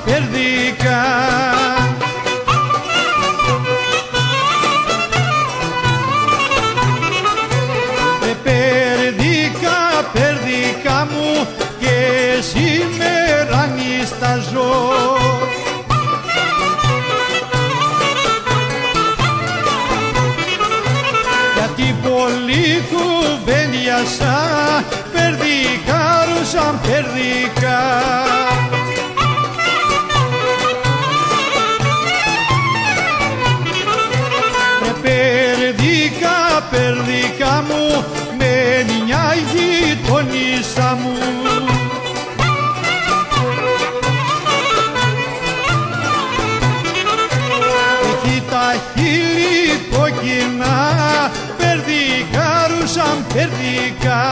περδικά. Περδικά, περδικά μου και σήμερα νησταζώ. Γιατί πολύ κουβέντιασα, περδικά ρούσαν περδικά. Περδικά, περδικά μου, μένει μια γειτονίσσα μου. Εκεί τα χείλη κόκκινα, περδικά ρούσαν περδικά.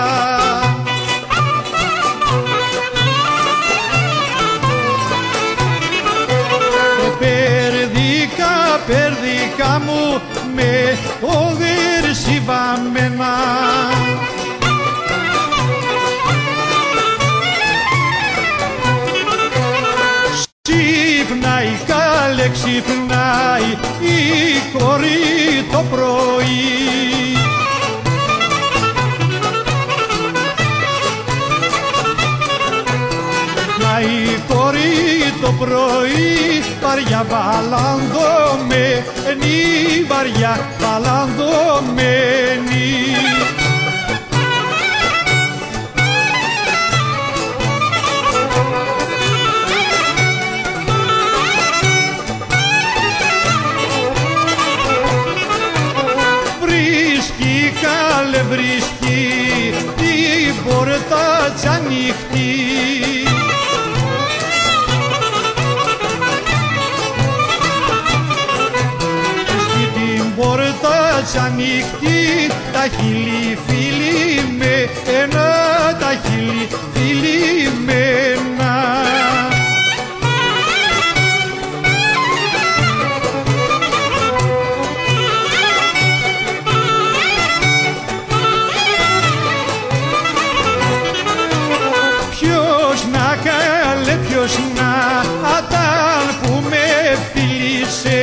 Περδικά, περδικά μου, με το γέρσι βαμμένα. Ξυπνάει, καλέ ξυπνάει η κόρη το πρωί. Η κόρη το πρωί βαριά βαλαντωμένη, βαριά βαλαντωμένη. Βρίσκει, καλέ βρίσκει την πόρτα τς ανοιχτή. Πόρτα ανοιχτή, τα χείλη φιλημένα, τα χείλη φιλημένα. Ποιος να, καλέ ποιος να, ατάν που με φίλησε.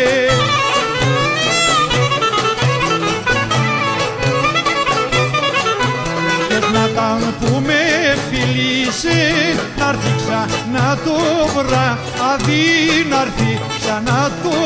Που με φιλήσε, να'ρθει ξανά το βράδυ, να'ρθει ξανά το